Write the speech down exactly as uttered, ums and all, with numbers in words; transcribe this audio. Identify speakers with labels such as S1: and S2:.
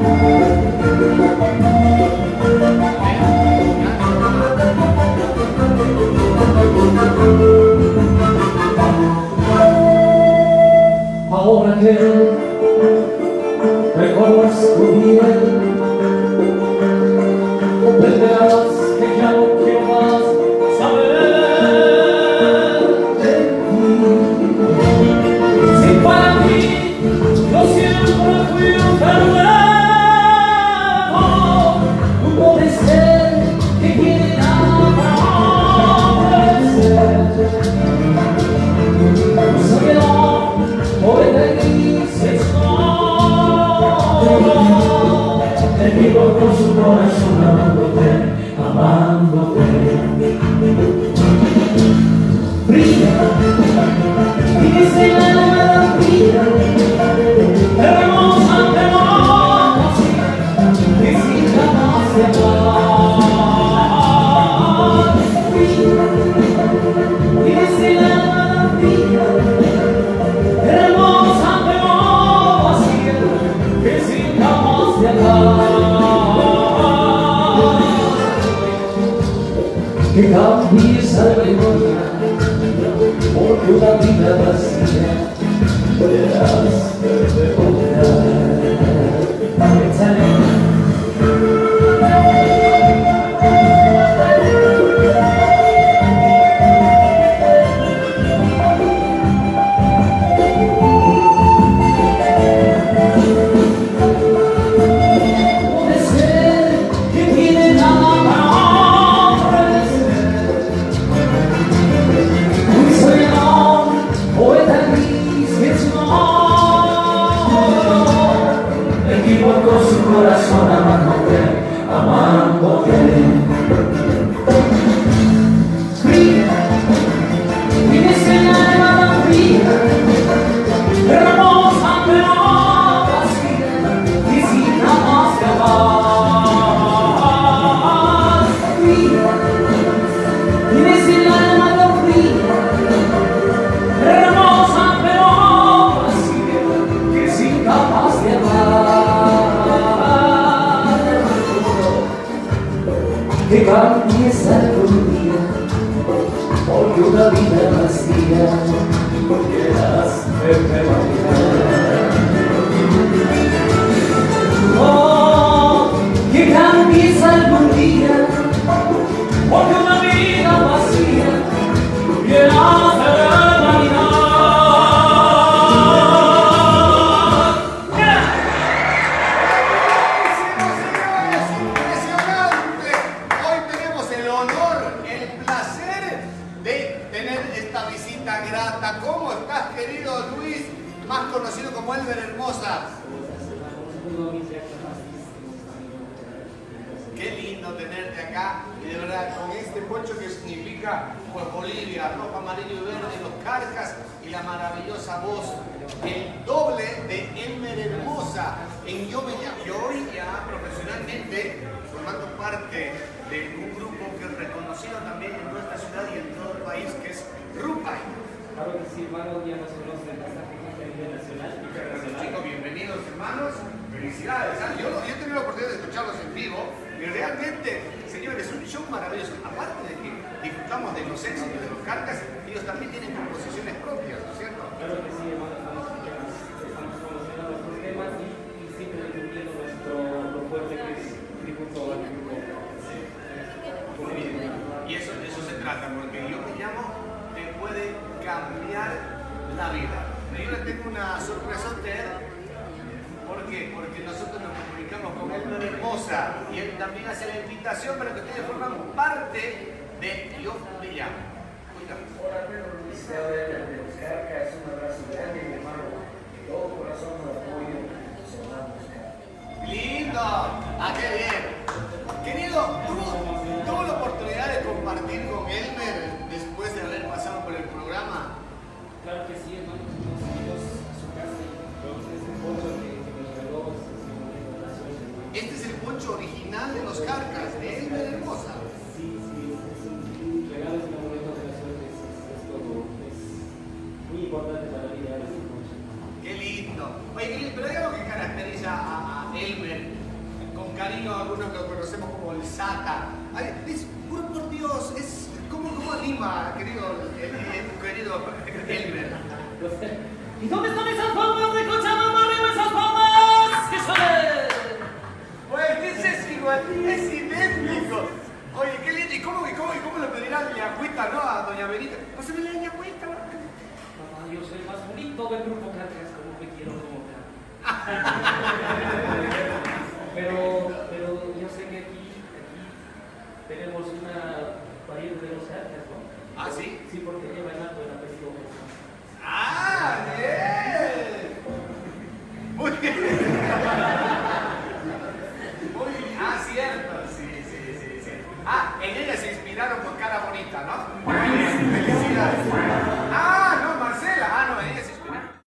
S1: Ahora que te conozco bien, comprenderás que ya no quiero más saber de ti. Si para ti yo siempre fui un perdido, un puede ser que quiere nada ofrecer. Soy el hombre de mis historias, te vivo con su corazón amándote, amándote. Brilla, dice la luna brilla, hermosa, hermosa, que sin jamás se acabar. Brilla, dice la luna brilla, hermosa, hermosa, que sin jamás se acabar. Que cambies alegría porque una vida vacía podrás recordar. Puede ser que tiene nada para ofrecer. Soy el hombre, poeta gris que es un hombre, equivocó su corazón amándote, amándote. Fría, tienes el alma tan fría, hermosa pero vacía, y sin jamás acabar. Fría, tienes el alma tan fría, hermosa pero vacía, que sin jamás de amar. Que cambies algún día, porque una vida vacía quieras verme bailar. Oh, que cambies algún día, porque una vida vacía quieras verme bailar.
S2: Impresionante. Hoy tenemos el honor, el placer de tener esta visita grata. ¿Cómo estás, querido Luis? Más conocido como Elmer Hermosa. Qué lindo tenerte acá. Y de verdad, con este poncho que significa pues Bolivia, rojo, amarillo y verde, los carcas y la maravillosa voz, el doble de Elmer Hermosa en Yo Me Llamo. Y hoy ya profesionalmente formando parte de un grupo que es reconocido también en nuestra ciudad y en todo el país, que es Rupay.
S3: Claro que sí, hermano, ya nos conoce el pasaje a nivel nacional.
S2: Bueno, chicos, bienvenidos hermanos, felicidades. ¿Ah? Yo, yo he tenido la oportunidad de escucharlos en vivo y realmente, señores, es un show maravilloso. Aparte de que disfrutamos de los éxitos de los carcas, ellos también tienen composiciones propias, ¿no es cierto?
S3: Claro que sí, hermano, estamos, estamos promocionando nuestros temas y, y siempre cumpliendo nuestro lo fuerte que es tributo al grupo.
S2: Muy bien. Y eso, de eso se trata, porque Yo Me Llamo te puede cambiar la vida. Yo le tengo una sorpresa a usted. ¿Por qué? Porque nosotros nos comunicamos con Elmer Hermosa y él también hace la invitación para que ustedes forman parte de Yo Me Llamo. Cuidado.
S4: Hola, Pedro, felicidades de los carcas, un abrazo grande, mi hermano, de todo corazón lo apoyo, se van a buscar.
S2: ¡Lindo! ¡Ah, qué bien! Querido, ¿tuvo, tuvo la oportunidad de compartir con Elmer después de haber pasado por el programa?
S3: Claro que sí, hermano, nos fuimos a su casa y ese poncho que, que nos regaló es un momento de la suerte.
S2: Este es el poncho original de los carcas, de Elmer Hermosa.
S3: Sí, sí, es un regalo, es un momento de la suerte, es, es, es todo, es muy importante para la vida de ese poncho.
S2: ¡Qué lindo! Oye, pero hay algo que caracteriza a, a Elmer cariño algunos lo conocemos como el Sata. Ay, es, por, por Dios, es, ¿cómo, cómo anima, querido, el, el, el, querido Elmer?
S1: ¿Y dónde están esas palmas de Cochabamba? ¡Arriba esas palmas! ¡Que suene!
S2: Pues es igual, es idéntico. Oye, qué lindo. ¿Y cómo, y cómo, y cómo le pedirán ñacuita, no? A doña Benita. Pásame la ñacuita.
S3: Papá, yo soy el más bonito del grupo Carcas, como me quiero como tal. pero, pero yo sé que aquí, aquí tenemos una pariente de los Carcas, ¿no?
S2: ¿Ah, sí?
S3: Sí, porque ella baila